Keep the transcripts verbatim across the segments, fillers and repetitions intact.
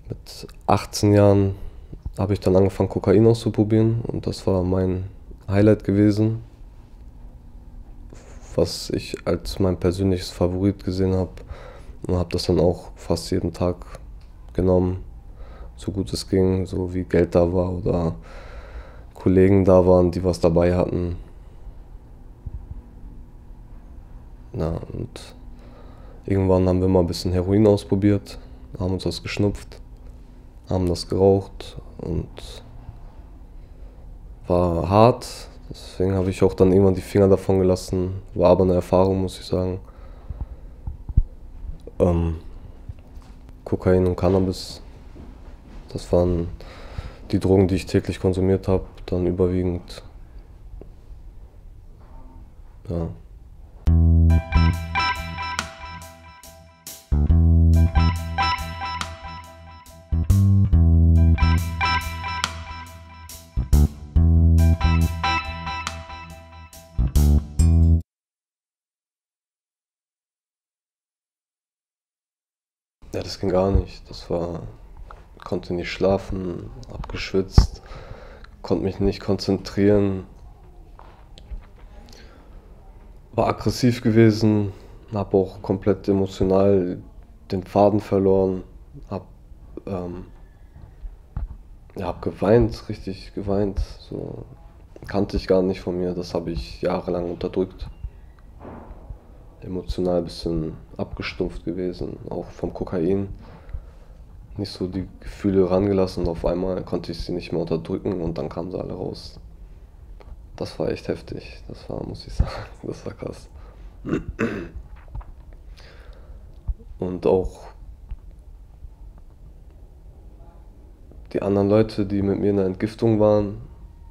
Mit achtzehn Jahren habe ich dann angefangen, Kokain auszuprobieren und das war mein Highlight gewesen, was ich als mein persönliches Favorit gesehen habe und habe das dann auch fast jeden Tag genommen, so gut es ging, so wie Geld da war oder Kollegen da waren, die was dabei hatten. Ja, und irgendwann haben wir mal ein bisschen Heroin ausprobiert, haben uns das geschnupft, haben das geraucht und war hart. Deswegen habe ich auch dann irgendwann die Finger davon gelassen. War aber eine Erfahrung, muss ich sagen. Ähm, Kokain und Cannabis, das waren die Drogen, die ich täglich konsumiert habe, dann überwiegend. Ja. Ja, das ging gar nicht. Das war, konnte nicht schlafen, hab geschwitzt, konnte mich nicht konzentrieren, war aggressiv gewesen, hab auch komplett emotional den Faden verloren, hab, ähm, ja, hab geweint, richtig geweint. So kannte ich gar nicht von mir, das habe ich jahrelang unterdrückt. Emotional ein bisschen abgestumpft gewesen, auch vom Kokain. Nicht so die Gefühle rangelassen und auf einmal konnte ich sie nicht mehr unterdrücken und dann kamen sie alle raus. Das war echt heftig, das war, muss ich sagen, das war krass. Und auch die anderen Leute, die mit mir in der Entgiftung waren,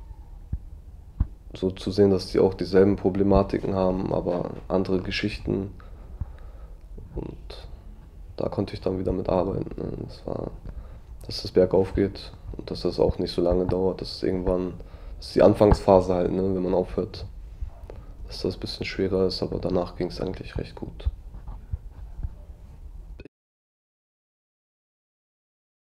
so zu sehen, dass die auch dieselben Problematiken haben, aber andere Geschichten. Und da konnte ich dann wieder mit arbeiten. Ne? Das war, dass es bergauf geht und dass das auch nicht so lange dauert, dass es irgendwann, das ist die Anfangsphase halt, ne? Wenn man aufhört, dass das ein bisschen schwerer ist, aber danach ging es eigentlich recht gut.